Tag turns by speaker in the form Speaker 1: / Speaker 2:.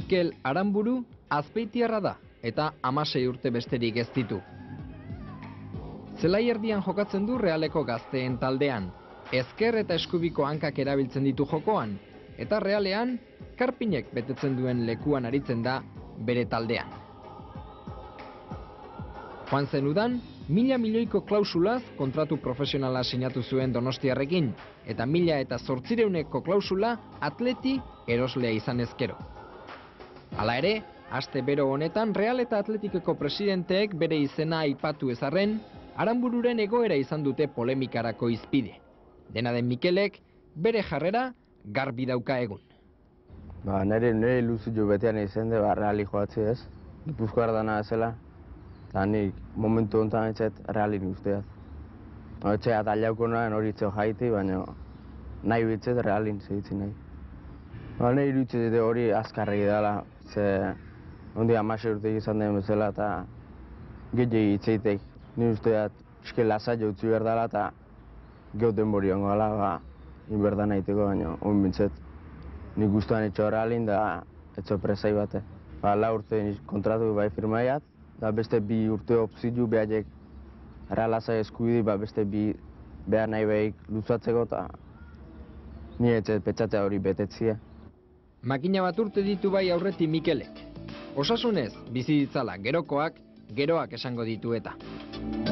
Speaker 1: Mikel Aranburu azpeitiarra da eta 16 urte besterik ez ditu. Zelai erdian jokatzen du Realeko gazteen taldean, ezker eta eskubiko hankak erabiltzen ditu jokoan, eta Realean Karpinek betetzen duen lekuan aritzen da bere taldean. Joan zen udan, 1.000 milioiko klausulaz kontratu profesionala sinatu zuen Donostiarrekin, eta 1.800 klausula Atleti eroslea izan ezkero. Hala ere, aste bero honetan Real eta Atletikeko presidenteek bere izena aipatu ezarren, Aranbururen egoera izan dute polemikarako izpide. Dena den Mikelek bere jarrera garbi dauka egun.
Speaker 2: Nire iluzio betean izan de Reali joatzi ez, Gipuzkoar dana ezela, eta nik momentu honetan etxet Realin usteaz. Etxea taliauko nahen hori itzeo jaiti, baina nahi bitzet Realin segitzi nahi. Nire iruditzen hori azkarregi dela, ze ondi 16 urteik izan den bezala eta gehiagi itzeitek. Nire usteaz eske lasai utzi behar dela eta geho denbori hongo gala, inberdan nahiteko, baina hon bintzet. Nik guztuan etxo Realin da etxo presai bate. 4 urte kontratu bai firmaiat, da beste 2 urte opzitu behaiek Realazai eskubidi, beste 2 behar nahi behik luzatzeko eta nire etxet petxatzea hori betetzia.
Speaker 1: Makina bat urte ditu bai aurreti Mikelek. Osasunez bizi ditzala gerokoak, geroak esango ditu eta.